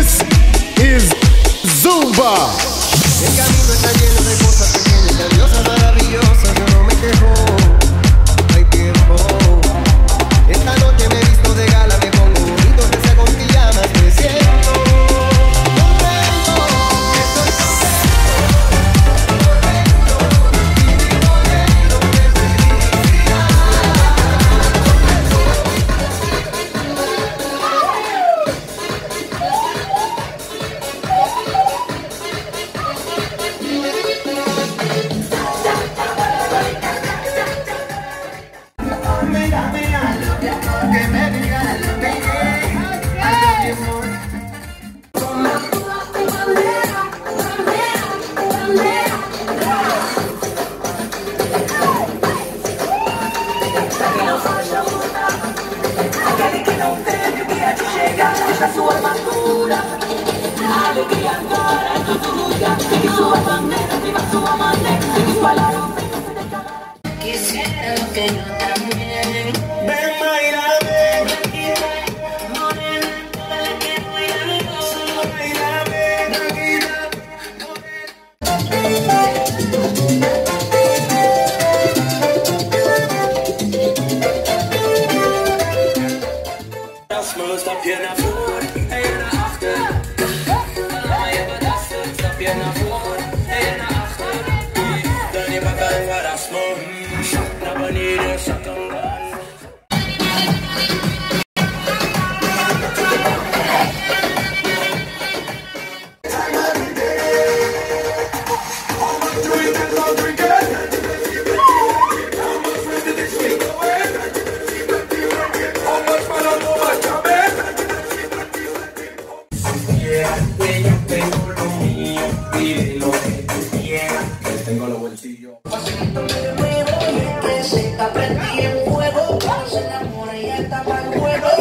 This is Zumba. El camino está lleno de cosas pequeñas, grandiosas, maravillosas, yo no me quejo, no hay tiempo. Esta noche me he visto de gala, me pongo bonito, que sea con pijamas, me siento contento, estoy contento, vivir corriendo de felicidad. Quisiera que yo también. Ven, bailame, Morena, toda la que baila, solo bailame, tranquila. Erstmal stap je naar voren en je naar achter. Laat je belasten, stap je naar voren en je naar achter. Dan je bakal marasmo, naar beneden, shotgun. Tengo los bolsillos. que se está prendido en fuego. Se enamora y ya está para el juego.